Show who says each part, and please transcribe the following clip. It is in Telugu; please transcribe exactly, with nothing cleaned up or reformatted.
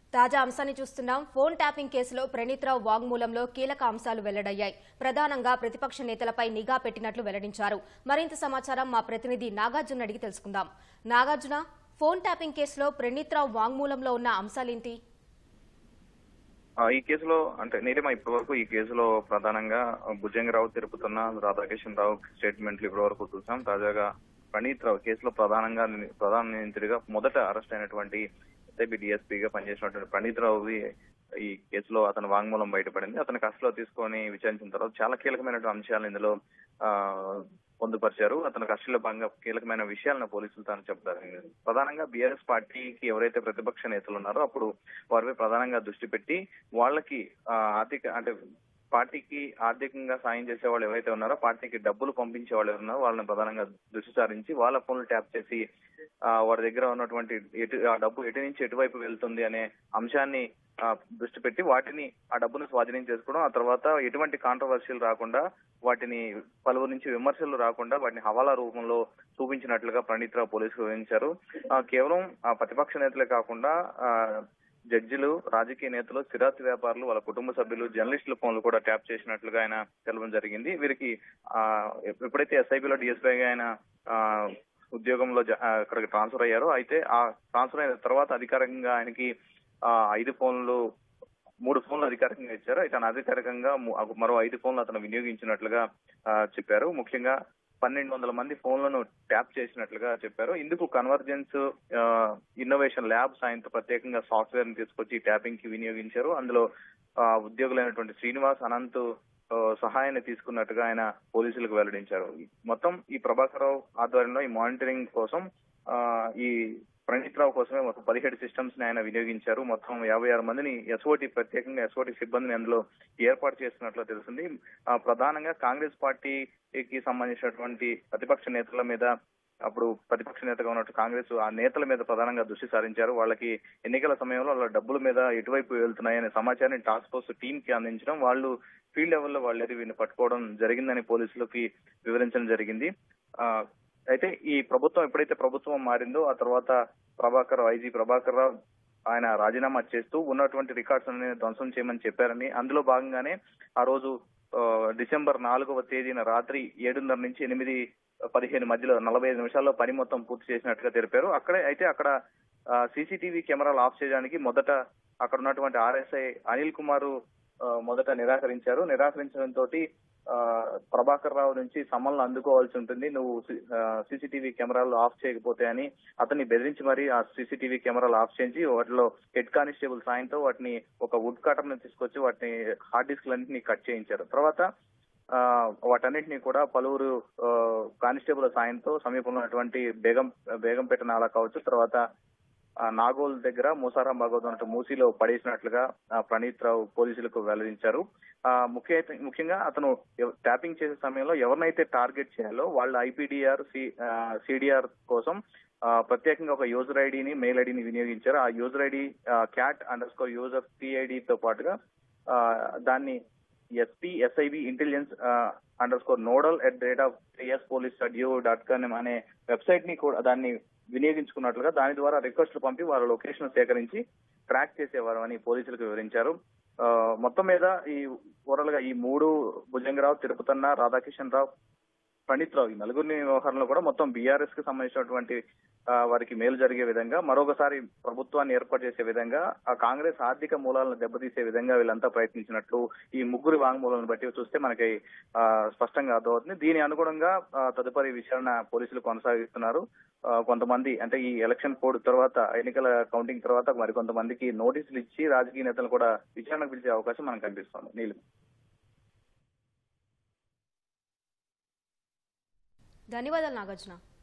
Speaker 1: తాజా అంశాన్ని చూస్తున్నాం. ఫోన్ ట్యాపింగ్ కేసులో ప్రణీత్రావు వాంగ్మూలంలో కీలక అంశాలు వెల్లడయ్యాయి. ప్రధానంగా ప్రతిపక్ష నేతలపై నిఘా పెట్టినట్లు వెల్లడించారు. మరింత సమాచారం మా ప్రతినిధి నాగార్జున అడిగి తెలుసుకుందాం. నాగార్జున, ఫోన్ ట్యాపింగ్ కేసులో ప్రణీత్రావు వాంగ్మూలంలో ఉన్న అంశాలేంటి?
Speaker 2: ఈ కేసులో అంటే నీలిమ ఇప్పటి వరకు ఈ కేసులో ప్రధానంగా భుజంగరావు తిరుపుతున్న రాధాకిషన్ రావు స్టేట్మెంట్లు ఇప్పటి వరకు చూసాం. తాజాగా ప్రణీత్ రావు కేసులో ప్రధానంగా ప్రధాన నిందితుడిగా మొదట అరెస్ట్ అయినటువంటి ఎస్ఐబి డిఎస్పీగా పనిచేసినటువంటి ప్రణీత్ రావు ఈ కేసులో అతని వాంగ్మూలం బయటపడింది. అతని కస్టడీలో తీసుకొని విచారించిన తర్వాత చాలా కీలకమైనటువంటి అంశాలను ఇందులో ఆ పొందుపరిచారు. అతని కస్టడీలో భాగంగా కీలకమైన విషయాలను పోలీసులు తాను చెప్తారు. ప్రధానంగా బీఆర్ఎస్ పార్టీకి ఎవరైతే ప్రతిపక్ష నేతలు ఉన్నారో అప్పుడు వారిపై ప్రధానంగా దృష్టి పెట్టి వాళ్ళకి ఆర్థిక అంటే పార్టీకి ఆర్థికంగా సాయం చేసే వాళ్ళు ఎవరైతే ఉన్నారో పార్టీకి డబ్బులు పంపించే వాళ్ళు ఉన్నారో వాళ్ళని ప్రధానంగా దృష్టి సారించి వాళ్ళ ఫోన్లు ట్యాప్ చేసి ఆ వారి దగ్గర ఉన్నటువంటి ఎటు ఆ డబ్బు ఎటు నుంచి ఎటువైపు వెళ్తుంది అనే అంశాన్ని దృష్టి పెట్టి వాటిని ఆ డబ్బును స్వాధీనం చేసుకోవడం, ఆ తర్వాత ఎటువంటి కాంట్రవర్షియల్ రాకుండా వాటిని పలువురు నుంచి విమర్శలు రాకుండా వాటిని హవాలా రూపంలో చూపించినట్లుగా ప్రణీత్ రావు పోలీసులు వివరించారు. కేవలం ఆ ప్రతిపక్ష నేతలే కాకుండా ఆ జడ్జిలు, రాజకీయ నేతలు, స్థిరాస్తి వ్యాపారులు, వాళ్ళ కుటుంబ సభ్యులు, జర్నలిస్టుల ఫోన్లు కూడా ట్యాప్ చేసినట్లుగా ఆయన తెలవడం జరిగింది. వీరికి ఆ ఎప్పుడైతే ఎస్ఐబిలో డిఎస్పీగా ఆయన ఆ ఉద్యోగంలో అక్కడికి ట్రాన్స్ఫర్ అయ్యారో అయితే ఆ ట్రాన్స్ఫర్ అయిన తర్వాత అధికారికంగా ఆయనకి ఆ ఐదు ఫోన్లు మూడు ఫోన్లు అధికారికంగా ఇచ్చారు. అయితే అనధికారికంగా మరో ఐదు ఫోన్లు అతను వినియోగించినట్లుగా చెప్పారు. ముఖ్యంగా పన్నెండు వందల మంది ఫోన్లను ట్యాప్ చేసినట్లుగా చెప్పారు. ఇందుకు కన్వర్జెన్స్ ఇన్నోవేషన్ ల్యాబ్ సాయంతో ప్రత్యేకంగా సాఫ్ట్వేర్ ని తీసుకొచ్చి ట్యాపింగ్ కి వినియోగించారు. అందులో ఉద్యోగులైనటువంటి శ్రీనివాస్, అనంత్ సహాయాన్ని తీసుకున్నట్టుగా ఆయన పోలీసులకు వెల్లడించారు. మొత్తం ఈ ప్రభాకర్ రావు ఆధ్వర్యంలో ఈ మానిటరింగ్ కోసం ఆ ఈ ప్రణీత్ రావు కోసమే మొత్తం పదిహేడు సిస్టమ్స్ ని ఆయన వినియోగించారు. మొత్తం యాభై ఆరు మందిని ఎస్ఓటి ప్రత్యేకంగా ఎస్ఓటి సిబ్బందిని అందులో ఏర్పాటు చేస్తున్నట్లు తెలిసింది. ప్రధానంగా కాంగ్రెస్ పార్టీకి సంబంధించినటువంటి ప్రతిపక్ష నేతల మీద అప్పుడు ప్రతిపక్ష నేతగా ఉన్నట్టు కాంగ్రెస్ ఆ నేతల మీద ప్రధానంగా దృష్టి సారించారు. వాళ్ళకి ఎన్నికల సమయంలో వాళ్ళ డబ్బుల మీద ఎటువైపు వెళ్తున్నాయనే సమాచారాన్ని టాస్క్ ఫోర్స్ టీమ్ కి అందించడం, వాళ్ళు ఫీల్డ్ లెవెల్లో వాళ్ళేది వీళ్ళని పట్టుకోవడం జరిగిందని పోలీసులకి వివరించడం జరిగింది. ఆ అయితే ఈ ప్రభుత్వం ఎప్పుడైతే ప్రభుత్వం మారిందో ఆ తర్వాత ప్రభాకర్ ఐజీ ప్రభాకర్ రావు ఆయన రాజీనామా చేస్తూ ఉన్నటువంటి రికార్డ్స్ అన్ని ధ్వంసం చేయమని చెప్పారని, అందులో భాగంగానే ఆ రోజు డిసెంబర్ నాలుగవ తేదీన రాత్రి ఏడున్నర నుంచి ఎనిమిది పదిహేను మధ్యలో నలభై ఐదు నిమిషాల్లో పని మొత్తం పూర్తి చేసినట్టుగా తెలిపారు. అక్కడే అయితే అక్కడ సీసీటీవీ కెమెరాలు ఆఫ్ చేయడానికి మొదట అక్కడ ఉన్నటువంటి ఆర్ఎస్ఐ అనిల్ కుమార్ మొదట నిరాకరించారు. నిరాకరించడంతో ప్రభాకర్ రావు నుంచి సమన్లు అందుకోవాల్సి ఉంటుంది, నువ్వు సీసీటీవీ కెమెరాలు ఆఫ్ చేయకపోతే అని అతన్ని బెదిరించి మరి ఆ సీసీటీవీ కెమెరాలు ఆఫ్ చేయించి వాటిలో హెడ్ కానిస్టేబుల్ సాయంతో వాటిని ఒక వుడ్ కటర్ ని తీసుకొచ్చి వాటిని హార్డ్ డిస్క్లన్నింటినీ కట్ చేయించారు. తర్వాత ఆ వాటన్నింటినీ కూడా పలువురు కానిస్టేబుల్ సాయంతో సమీపంలో ఉన్నటువంటి బేగం బేగంపేట నాలా కావచ్చు, తర్వాత నాగోల్ దగ్గర మూసారాం భాగవత్ ఉన్నట్టు మూసీలో పడేసినట్లుగా ప్రణీత్ రావు పోలీసులకు వెల్లడించారు. ఆ ముఖ్య ముఖ్యంగా అతను ట్యాపింగ్ చేసే సమయంలో ఎవరినైతే టార్గెట్ చేయాలో వాళ్ళ ఐపీడీఆర్ సిడిఆర్ కోసం ప్రత్యేకంగా ఒక యూజర్ ఐడిని మెయిల్ ఐడిని వినియోగించారు. ఆ user ID cat underscore user సిఐడితో పాటుగా దాన్ని SP SIB intelligence underscore nodal at rate of TS police Jio dot com అనే వెబ్సైట్ ని కూడా దాన్ని వినియోగించుకున్నట్లుగా దాని ద్వారా రిక్వెస్ట్లు పంపి వారి లొకేషన్ సేకరించి ట్రాక్ చేసేవారు అని పోలీసులకు వివరించారు. మొత్తం మీద ఈ ఓవరాల్ గా ఈ మూడు భుజంగరావు, తిరుపతన్న, రాధాకిషన్ రావు, ప్రణీత్ రావు ఈ నలుగురిని వ్యవహారంలో కూడా మొత్తం బీఆర్ఎస్ కి సంబంధించినటువంటి వారికి మేలు జరిగే విధంగా మరొకసారి ప్రభుత్వాన్ని ఏర్పాటు చేసే విధంగా ఆ కాంగ్రెస్ ఆర్థిక మూలాలను దెబ్బతీసే విధంగా వీళ్ళంతా ప్రయత్నించినట్లు ఈ ముగ్గురు వాంగ్మూలాలను బట్టి చూస్తే మనకి ఆ స్పష్టంగా అర్థమవుతుంది. దీని అనుగుణంగా తదుపరి విచారణ పోలీసులు కొనసాగిస్తున్నారు. కొంతమంది అంటే ఈ ఎలక్షన్ కోడ్ తర్వాత ఎన్నికల కౌంటింగ్ తర్వాత మరి కొంతమందికి నోటీసులు ఇచ్చి రాజకీయ నేతలు కూడా విచారణకు పిలిచే అవకాశం మనకు కనిపిస్తుంది. నీళ్ళు
Speaker 1: ధన్యవాదాలు నాగార్జున.